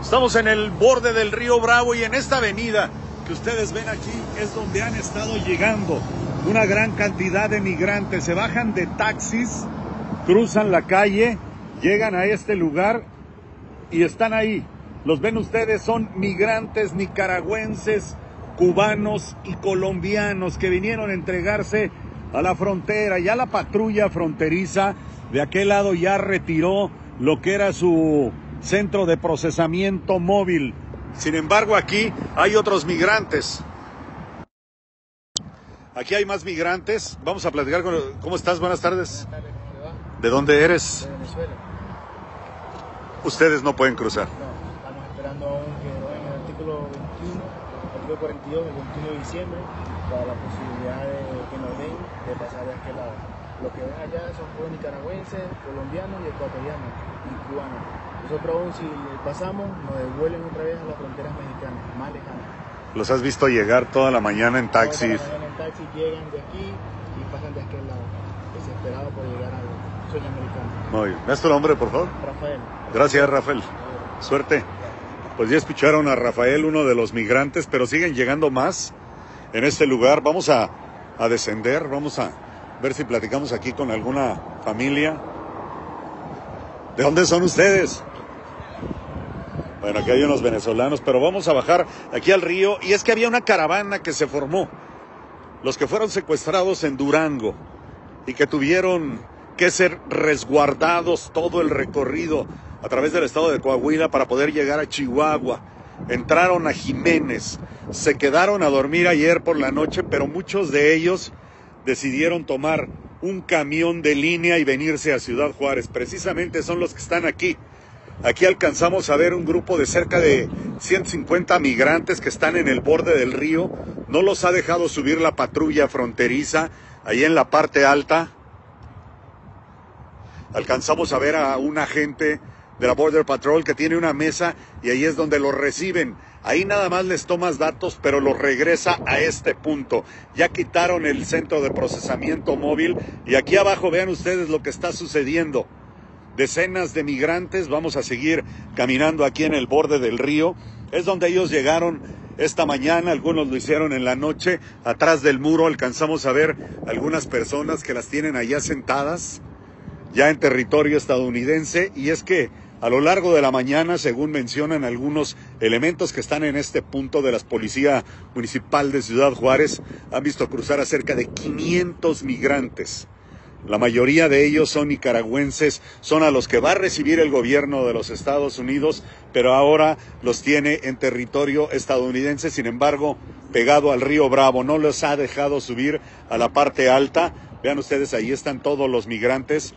Estamos en el borde del río Bravo y en esta avenida que ustedes ven aquí es donde han estado llegando una gran cantidad de migrantes. Se bajan de taxis, cruzan la calle, llegan a este lugar y están ahí. Los ven ustedes, son migrantes nicaragüenses, cubanos y colombianos que vinieron a entregarse a la frontera. Ya la patrulla fronteriza de aquel lado ya retiró lo que era su centro de procesamiento móvil. Sin embargo, aquí hay otros migrantes. Aquí hay más migrantes. Vamos a platicar con... ¿Cómo estás? Buenas tardes. Buenas tardes, ¿cómo le va? ¿De dónde eres? De Venezuela. Ustedes no pueden cruzar. No, estamos esperando aún que en el artículo 21, artículo 42, el 21 de diciembre, para la posibilidad de que nos den de pasar de aquel lado. Los que ven allá son todos nicaragüenses, colombianos y ecuatorianos y cubanos. Nosotros aún si pasamos nos devuelven otra vez a las fronteras mexicanas, más lejanas. Los has visto llegar toda la mañana en taxis. Toda la mañana en taxi llegan de aquí y pasan de aquel lado, desesperados por llegar al sueño americano. Muy bien. ¿Me das tu nombre, por favor? Rafael. Gracias, Rafael. Suerte. Pues ya escucharon a Rafael, uno de los migrantes, pero siguen llegando más en este lugar. Vamos a descender, vamos a ver si platicamos aquí con alguna familia. ¿De dónde son ustedes? Bueno, aquí hay unos venezolanos, pero vamos a bajar aquí al río. Y es que había una caravana que se formó. Los que fueron secuestrados en Durango y que tuvieron que ser resguardados todo el recorrido a través del estado de Coahuila para poder llegar a Chihuahua. Entraron a Jiménez, se quedaron a dormir ayer por la noche, pero muchos de ellos decidieron tomar un camión de línea y venirse a Ciudad Juárez. Precisamente son los que están aquí. Aquí alcanzamos a ver un grupo de cerca de 150 migrantes que están en el borde del río. No los ha dejado subir la patrulla fronteriza ahí en la parte alta. Alcanzamos a ver a un agente de la Border Patrol que tiene una mesa y ahí es donde los reciben. Ahí nada más les tomas datos, pero los regresa a este punto. Ya quitaron el centro de procesamiento móvil y aquí abajo vean ustedes lo que está sucediendo. Decenas de migrantes, vamos a seguir caminando aquí en el borde del río. Es donde ellos llegaron esta mañana, algunos lo hicieron en la noche. Atrás del muro alcanzamos a ver algunas personas que las tienen allá sentadas, ya en territorio estadounidense. Y es que a lo largo de la mañana, según mencionan algunos elementos que están en este punto de la Policía Municipal de Ciudad Juárez, han visto cruzar a cerca de 500 migrantes. La mayoría de ellos son nicaragüenses, son a los que va a recibir el gobierno de los Estados Unidos, pero ahora los tiene en territorio estadounidense, sin embargo, pegado al río Bravo. No los ha dejado subir a la parte alta. Vean ustedes, ahí están todos los migrantes.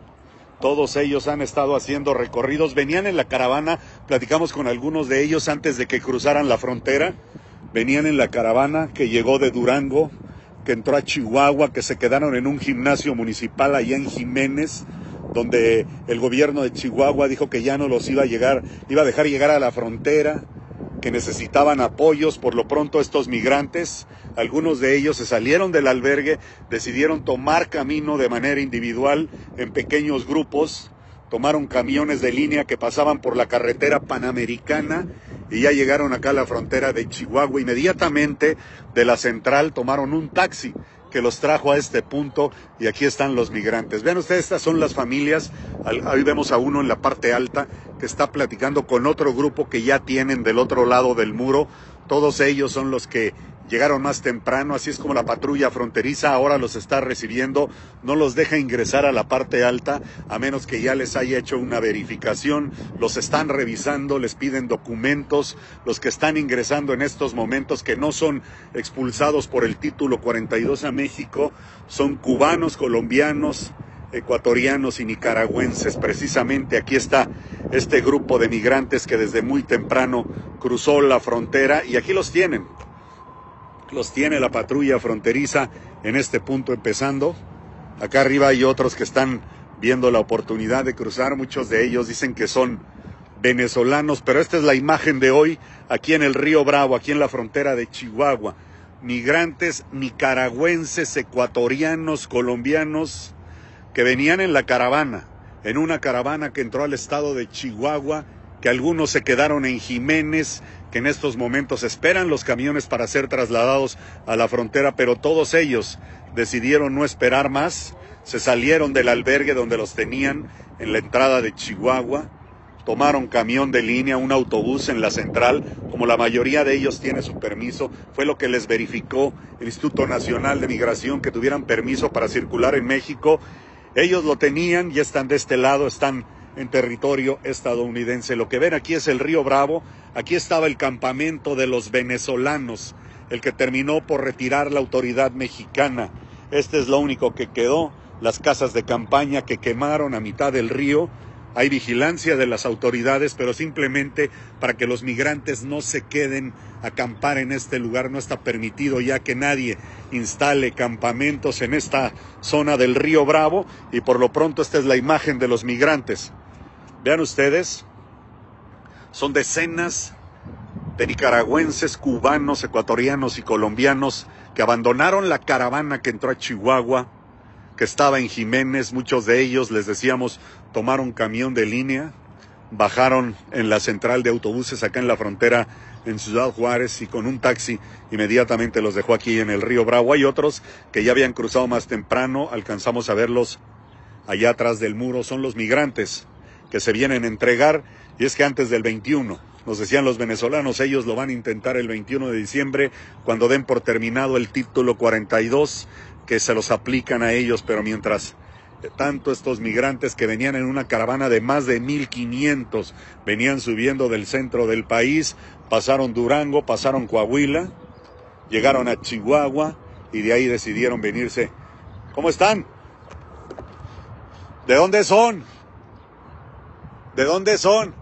Todos ellos han estado haciendo recorridos. Venían en la caravana, platicamos con algunos de ellos antes de que cruzaran la frontera. Venían en la caravana que llegó de Durango, que entró a Chihuahua, que se quedaron en un gimnasio municipal allá en Jiménez, donde el gobierno de Chihuahua dijo que ya no los iba a dejar llegar a la frontera, que necesitaban apoyos. Por lo pronto estos migrantes, algunos de ellos se salieron del albergue, decidieron tomar camino de manera individual en pequeños grupos, tomaron camiones de línea que pasaban por la carretera panamericana y ya llegaron acá a la frontera de Chihuahua. Inmediatamente de la central tomaron un taxi que los trajo a este punto y aquí están los migrantes. Vean ustedes, estas son las familias. Ahí vemos a uno en la parte alta que está platicando con otro grupo que ya tienen del otro lado del muro. Todos ellos son los que llegaron más temprano, así es como la patrulla fronteriza ahora los está recibiendo. No los deja ingresar a la parte alta a menos que ya les haya hecho una verificación. Los están revisando, les piden documentos. Los que están ingresando en estos momentos, que no son expulsados por el título 42 a México, son cubanos, colombianos, ecuatorianos y nicaragüenses. Precisamente aquí está este grupo de migrantes que desde muy temprano cruzó la frontera y aquí los tienen. Los tiene la patrulla fronteriza en este punto empezando. Acá arriba hay otros que están viendo la oportunidad de cruzar. Muchos de ellos dicen que son venezolanos, pero esta es la imagen de hoy aquí en el río Bravo, aquí en la frontera de Chihuahua. Migrantes nicaragüenses, ecuatorianos, colombianos, que venían en la caravana, en una caravana que entró al estado de Chihuahua, que algunos se quedaron en Jiménez, que en estos momentos esperan los camiones para ser trasladados a la frontera, pero todos ellos decidieron no esperar más, se salieron del albergue donde los tenían en la entrada de Chihuahua, tomaron camión de línea, un autobús en la central, como la mayoría de ellos tiene su permiso, fue lo que les verificó el Instituto Nacional de Migración, que tuvieran permiso para circular en México. Ellos lo tenían y están de este lado, están en territorio estadounidense. Lo que ven aquí es el Río Bravo. Aquí estaba el campamento de los venezolanos, el que terminó por retirar la autoridad mexicana. Este es lo único que quedó, las casas de campaña que quemaron a mitad del río. Hay vigilancia de las autoridades, pero simplemente para que los migrantes no se queden a acampar en este lugar. No está permitido ya que nadie instale campamentos en esta zona del Río Bravo, y por lo pronto esta es la imagen de los migrantes. Vean ustedes, son decenas de nicaragüenses, cubanos, ecuatorianos y colombianos que abandonaron la caravana que entró a Chihuahua, que estaba en Jiménez. Muchos de ellos, les decíamos, tomaron camión de línea, bajaron en la central de autobuses acá en la frontera en Ciudad Juárez, y con un taxi inmediatamente los dejó aquí en el Río Bravo. Hay otros que ya habían cruzado más temprano, alcanzamos a verlos allá atrás del muro. Son los migrantes que se vienen a entregar, y es que antes del 21, nos decían los venezolanos, ellos lo van a intentar el 21 de diciembre, cuando den por terminado el título 42, que se los aplican a ellos. Pero mientras tanto, estos migrantes que venían en una caravana de más de 1,500, venían subiendo del centro del país, pasaron Durango, pasaron Coahuila, llegaron a Chihuahua, y de ahí decidieron venirse. ¿Cómo están? ¿De dónde son? ¿De dónde son?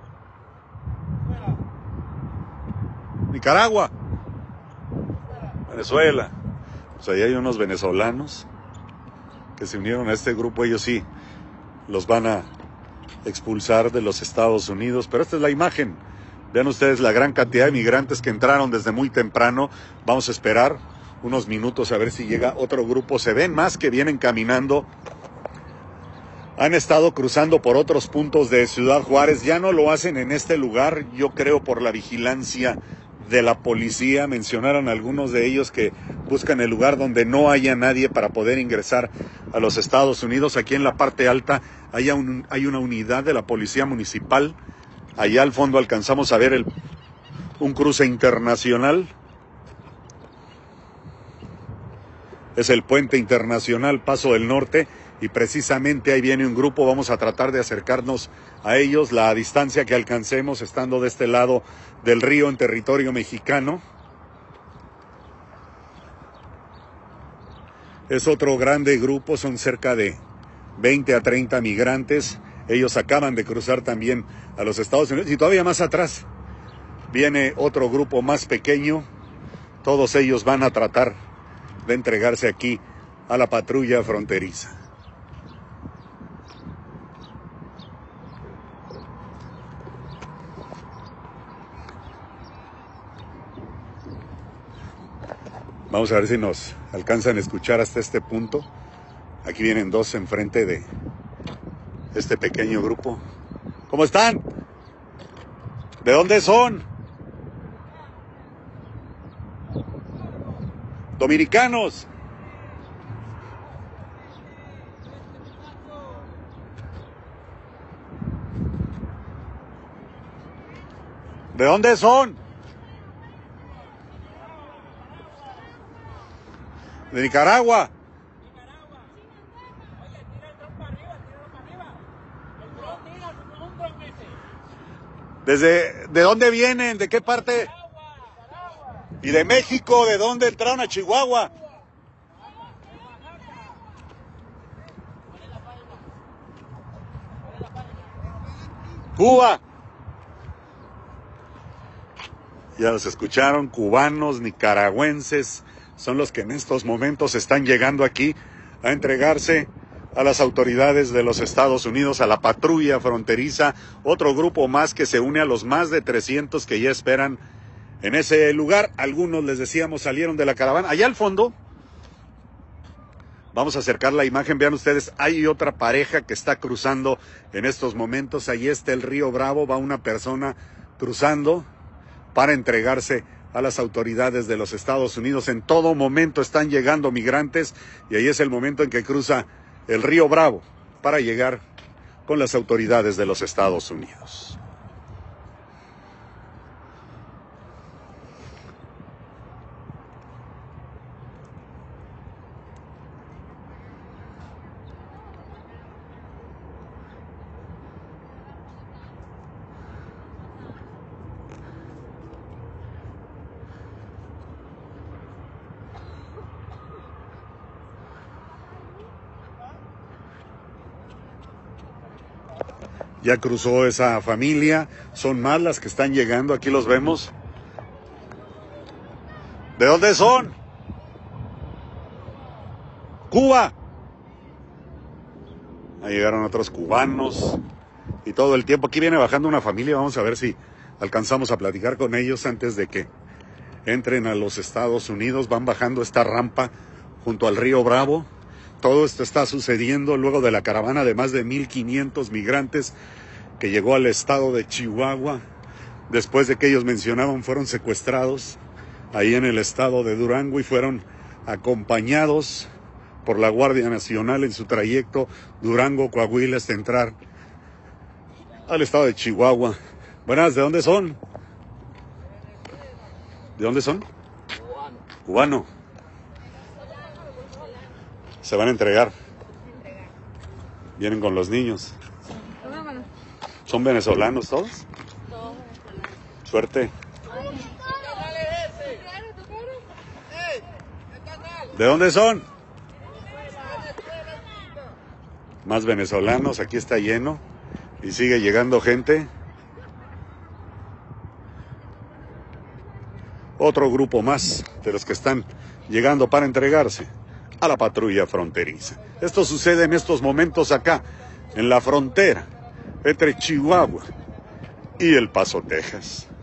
Nicaragua. Venezuela. Pues ahí hay unos venezolanos que se unieron a este grupo. Ellos sí los van a expulsar de los Estados Unidos, pero esta es la imagen. Vean ustedes la gran cantidad de migrantes que entraron desde muy temprano. Vamos a esperar unos minutos a ver si llega otro grupo. Se ven más que vienen caminando. Han estado cruzando por otros puntos de Ciudad Juárez. Ya no lo hacen en este lugar, yo creo por la vigilancia de la policía. Mencionaron algunos de ellos que buscan el lugar donde no haya nadie para poder ingresar a los Estados Unidos. Aquí en la parte alta hay una unidad de la policía municipal. Allá al fondo alcanzamos a ver un cruce internacional. Es el puente internacional Paso del Norte, y precisamente ahí viene un grupo. Vamos a tratar de acercarnos a ellos la distancia que alcancemos, estando de este lado del río en territorio mexicano. Es otro grande grupo, son cerca de 20 a 30 migrantes. Ellos acaban de cruzar también a los Estados Unidos, y todavía más atrás viene otro grupo más pequeño. Todos ellos van a tratar de entregarse aquí a la patrulla fronteriza. Vamos a ver si nos alcanzan a escuchar hasta este punto. Aquí vienen dos enfrente de este pequeño grupo. ¿Cómo están? ¿De dónde son? Dominicanos. ¿De dónde son? De Nicaragua. ¿De dónde vienen? ¿De qué parte? ¿Y de México? ¿De dónde entraron a Chihuahua? Cuba. Ya los escucharon, cubanos, nicaragüenses, son los que en estos momentos están llegando aquí a entregarse a las autoridades de los Estados Unidos, a la patrulla fronteriza. Otro grupo más que se une a los más de 300 que ya esperan en ese lugar. Algunos, les decíamos, salieron de la caravana. Allá al fondo Vamos a acercar la imagen, vean ustedes, hay otra pareja que está cruzando en estos momentos. Ahí está el río Bravo, va una persona cruzando para entregarse a las autoridades de los Estados Unidos. En todo momento están llegando migrantes y ahí es el momento en que cruza el río Bravo para llegar con las autoridades de los Estados Unidos. Ya cruzó esa familia, son más las que están llegando, aquí los vemos. ¿De dónde son? Cuba. Ahí llegaron otros cubanos y todo el tiempo. Aquí viene bajando una familia, vamos a ver si alcanzamos a platicar con ellos antes de que entren a los Estados Unidos. Van bajando esta rampa junto al río Bravo. Todo esto está sucediendo luego de la caravana de más de 1,500 migrantes que llegó al estado de Chihuahua, después de que ellos mencionaban fueron secuestrados ahí en el estado de Durango y fueron acompañados por la Guardia Nacional en su trayecto Durango-Coahuila hasta entrar al estado de Chihuahua. Buenas, ¿de dónde son? ¿De dónde son? Cubano. Se van a entregar. Vienen con los niños. ¿Son venezolanos todos? Suerte. ¿De dónde son? Más venezolanos, aquí está lleno y sigue llegando gente. Otro grupo más de los que están llegando para entregarse a la patrulla fronteriza. Esto sucede en estos momentos acá, en la frontera entre Chihuahua y El Paso, Texas.